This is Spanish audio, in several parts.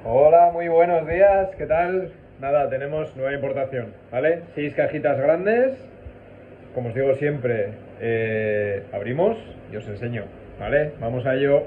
Hola, muy buenos días, ¿qué tal? Nada, tenemos nueva importación, ¿vale? 6 cajitas grandes, como os digo siempre, abrimos y os enseño, ¿vale? Vamos a ello.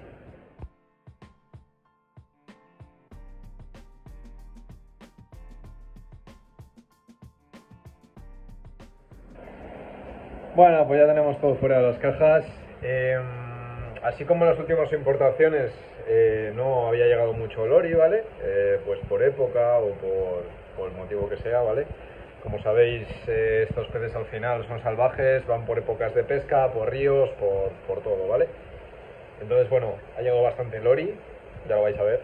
Bueno, pues ya tenemos todo fuera de las cajas. Así como en las últimas importaciones no había llegado mucho lori, ¿vale? Pues por época o por el motivo que sea, ¿vale? Como sabéis, estos peces al final son salvajes, van por épocas de pesca, por ríos, por todo, ¿vale? Entonces, bueno, ha llegado bastante lori, ya lo vais a ver.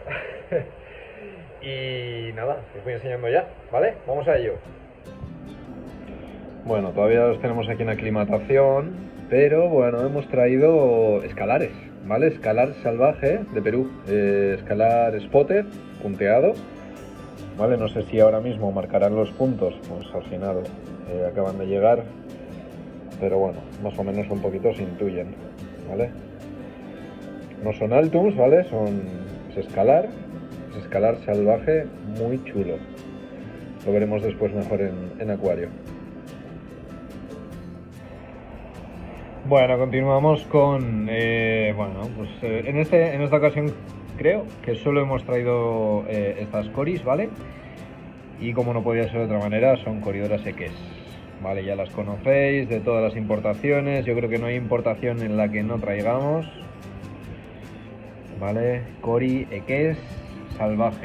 Y nada, os voy enseñando ya, ¿vale? Vamos a ello. Bueno, todavía los tenemos aquí en aclimatación, pero bueno, hemos traído escalares, ¿vale? Escalar salvaje de Perú, escalar spotted, punteado, ¿vale? No sé si ahora mismo marcarán los puntos, pues al final acaban de llegar, pero bueno, más o menos un poquito se intuyen, ¿vale? No son altums, ¿vale? Es escalar salvaje muy chulo. Lo veremos después mejor en acuario. Bueno, continuamos con, en esta ocasión creo que solo hemos traído estas coris, ¿vale? Y como no podía ser de otra manera, son coridoras eques, ¿vale? Ya las conocéis de todas las importaciones, yo creo que no hay importación en la que no traigamos, ¿vale? Cori eques salvaje.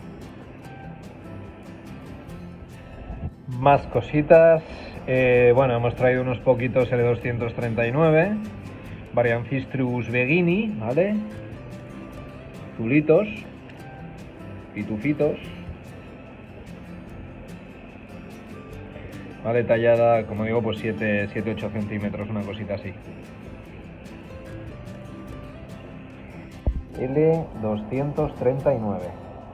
Más cositas. Bueno, hemos traído unos poquitos L239, Varianfistrus begini, ¿vale? Azulitos, pitufitos, ¿vale? Tallada, como digo, pues 7-8 centímetros, una cosita así. L239.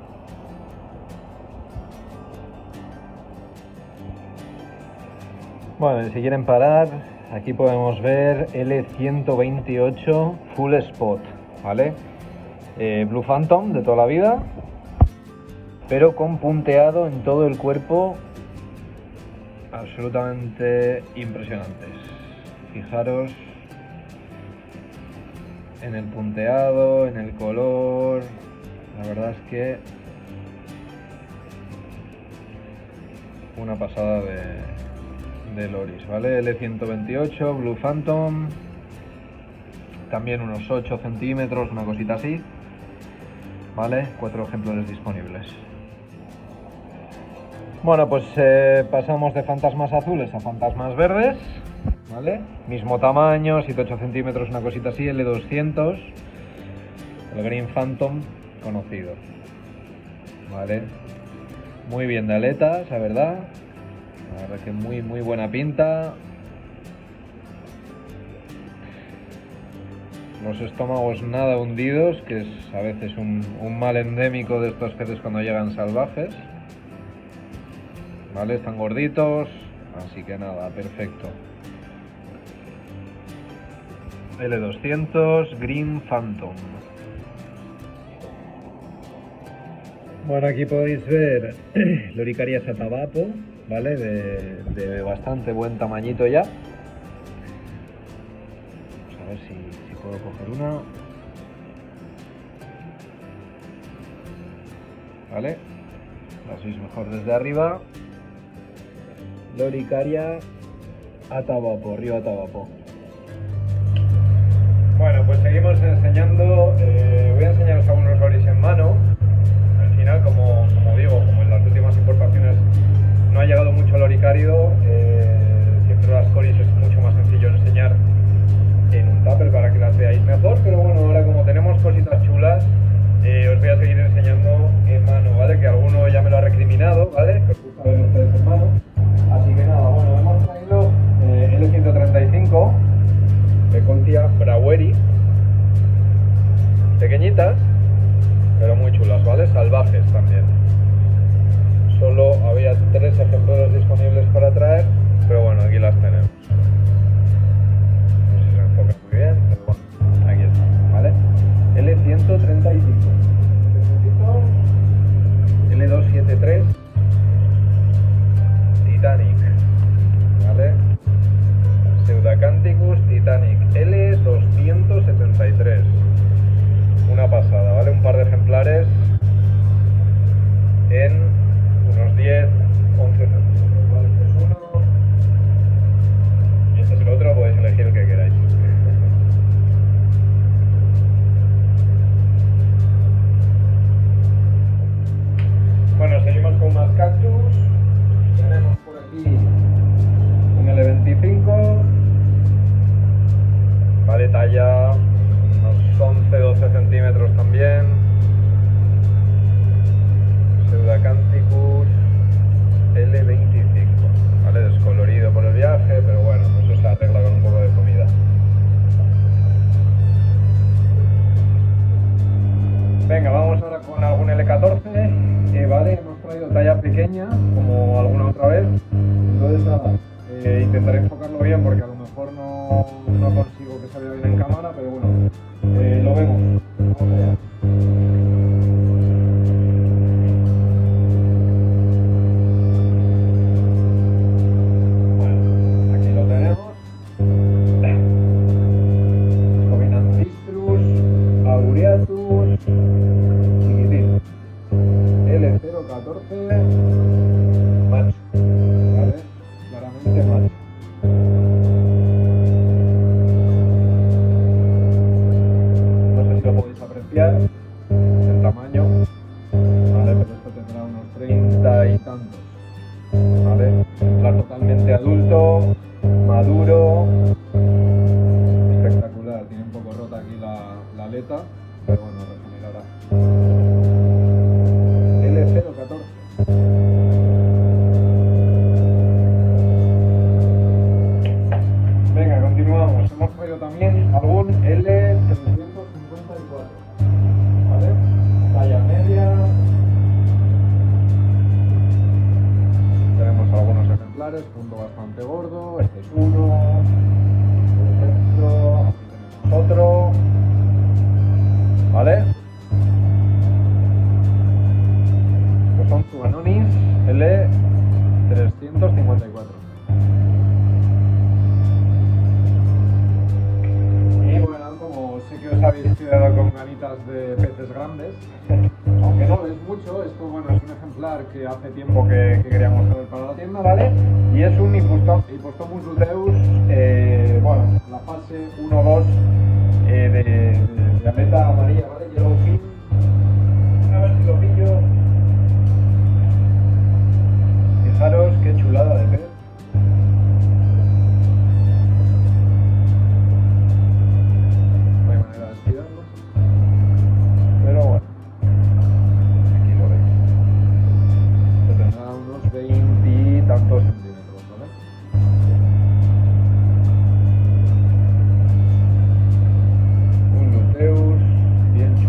Bueno, si quieren parar, aquí podemos ver L128 Full Spot, ¿vale? Blue Phantom de toda la vida, pero con punteado en todo el cuerpo, absolutamente impresionantes. Fijaros en el punteado, en el color, la verdad es que una pasada de loris, ¿vale? L128, Blue Phantom, también unos 8 centímetros, una cosita así, ¿vale? 4 ejemplares disponibles. Bueno, pues pasamos de fantasmas azules a fantasmas verdes, ¿vale? Mismo tamaño, 7-8 centímetros, una cosita así, L200, el Green Phantom conocido, ¿vale? Muy bien de aletas, la verdad. La verdad que muy buena pinta. Los estómagos nada hundidos, que es a veces un mal endémico de estos peces cuando llegan salvajes. Vale, están gorditos, así que nada, perfecto. L200 Green Phantom. Bueno, aquí podéis ver Loricaria satabapo, ¿vale? De bastante buen tamañito ya. Vamos a ver si puedo coger una. ¿Vale? La veis mejor desde arriba. Loricaria atabapo, río Atabapo. Bueno, pues seguimos enseñando. Voy a enseñaros algunos loris en mano. Al final, como digo, como en las últimas importaciones no ha llegado mucho loricárido, siempre las coris es mucho más sencillo enseñar en un tupper para que las veáis mejor, pero bueno, ahora como tenemos cositas chulas, os voy a seguir enseñando en mano, ¿vale? Que alguno ya me lo ha recriminado, ¿vale? Que os gusta ver ustedes en mano. Así que nada, bueno, hemos traído L135 de Contia Braueri, pequeñitas, pero muy chulas, ¿vale? Salvajes también. Solo había 3 ejemplares disponibles para traer, pero bueno, aquí las tenemos. No sé si se enfoca muy bien, pero bueno, aquí están, ¿vale? L135. vamos ahora con algún L14, vale, hemos traído talla pequeña, como alguna otra vez, entonces nada, intentaré enfocarlo bien porque a lo mejor no consigo que se vea bien en cámara, pero bueno, lo vemos. Vamos allá. El tamaño, ¿vale? Pero esto tendrá unos 30 y tantos, ¿vale? Ejemplar totalmente adulto, maduro, espectacular. Tiene un poco rota aquí la aleta, pero bueno, regenerará. L014. Venga, continuamos. Hemos traído también algún L354. ¿Vale? Talla media. Tenemos algunos ejemplares, punto bastante gordo. Este es uno. Por ejemplo, aquí tenemos otro. ¿Vale? Estos son Tuanonis L354. Sé que os habéis quedado con ganitas de peces grandes, aunque no es mucho. Esto, bueno, es un ejemplar que hace tiempo que queríamos traer para la tienda, ¿vale? Y es un Hypostomus luteus, bueno, la fase 1-2 de aleta amarilla, ¿vale? Yellowfin. A ver si lo pillo. Fijaros qué chulada de pez. Pero bueno, aquí lo veis. Esto tendrá unos 20 y tantos centímetros, ¿vale? Un luteus bien chulo.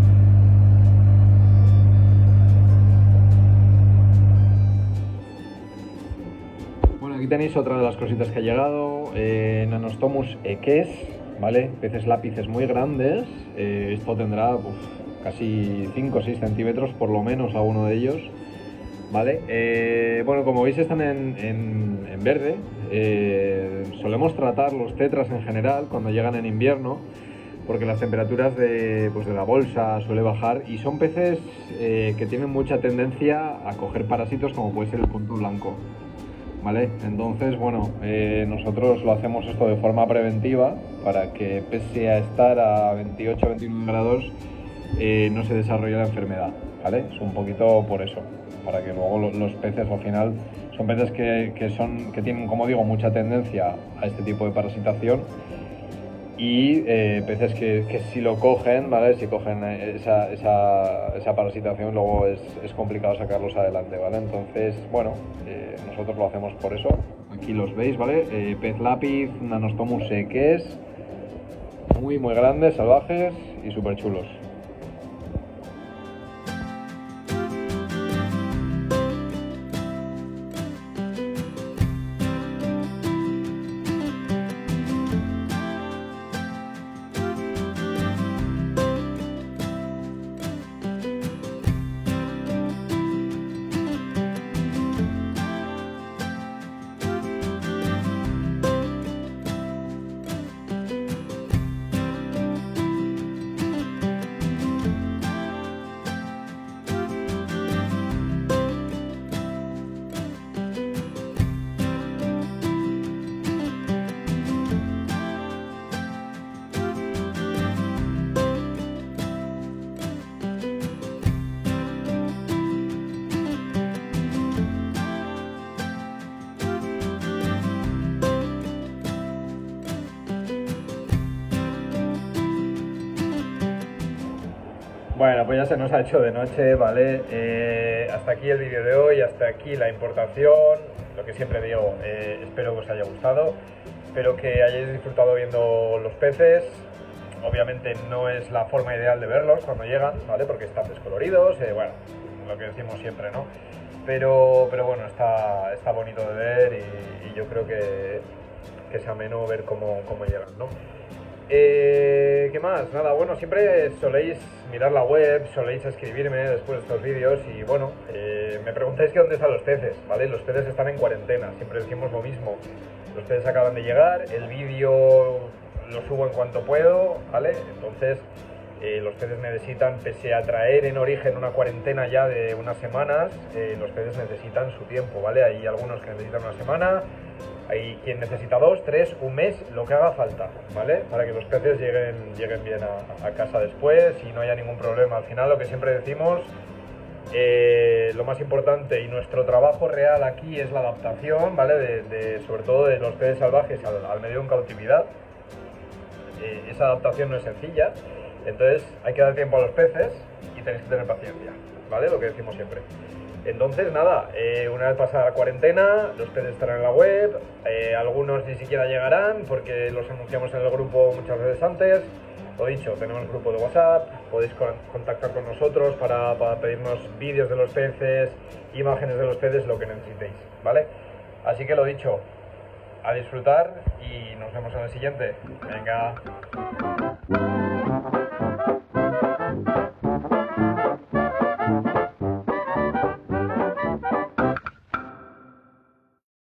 Bueno, aquí tenéis otra de las cositas que ha llegado, Nanostomus eques, ¿vale? Peces lápices muy grandes. Esto tendrá casi 5 o 6 centímetros por lo menos a uno de ellos, ¿vale? Bueno, como veis están en verde. Solemos tratar los tetras en general cuando llegan en invierno porque las temperaturas de la bolsa suele bajar y son peces que tienen mucha tendencia a coger parásitos como puede ser el punto blanco, ¿vale? Entonces, bueno, nosotros lo hacemos esto de forma preventiva para que pese a estar a 28-29 grados no se desarrolle la enfermedad, ¿vale? Es un poquito por eso, para que luego los peces al final son peces que tienen, como digo, mucha tendencia a este tipo de parasitación y peces que si lo cogen, ¿vale? Si cogen esa parasitación luego es complicado sacarlos adelante, ¿vale? Entonces, bueno, nosotros lo hacemos por eso. Aquí los veis, ¿vale? Pez lápiz, Nanostomus eques, muy grandes, salvajes y súper chulos. Bueno, pues ya se nos ha hecho de noche, ¿vale? Hasta aquí el vídeo de hoy, hasta aquí la importación. Lo que siempre digo, espero que os haya gustado, espero que hayáis disfrutado viendo los peces. obviamente no es la forma ideal de verlos cuando llegan, ¿vale? Porque están descoloridos, bueno, lo que decimos siempre, ¿no? Pero bueno, está bonito de ver y yo creo que es ameno ver cómo llegan, ¿no? ¿Qué más? Nada, bueno, siempre soléis mirar la web, soléis escribirme después de estos vídeos y bueno, me preguntáis que dónde están los peces, ¿vale? Los peces están en cuarentena, siempre decimos lo mismo. Los peces acaban de llegar, el vídeo lo subo en cuanto puedo, ¿vale? Entonces, los peces necesitan, pese a traer en origen una cuarentena ya de unas semanas, los peces necesitan su tiempo, ¿vale? Hay algunos que necesitan una semana, hay quien necesita 2, 3, un mes, lo que haga falta, ¿vale? Para que los peces lleguen bien a casa después y no haya ningún problema. Al final, lo que siempre decimos, lo más importante y nuestro trabajo real aquí es la adaptación, ¿vale? Sobre todo de los peces salvajes al medio en cautividad. Esa adaptación no es sencilla, entonces hay que dar tiempo a los peces y tenéis que tener paciencia, ¿vale? Lo que decimos siempre. Entonces, nada, una vez pasada la cuarentena, los peces estarán en la web, algunos ni siquiera llegarán porque los anunciamos en el grupo muchas veces antes. Lo dicho, tenemos grupo de WhatsApp, podéis contactar con nosotros para pedirnos vídeos de los peces, imágenes de los peces, lo que necesitéis, ¿vale? Así que lo dicho, a disfrutar y nos vemos en el siguiente. Venga.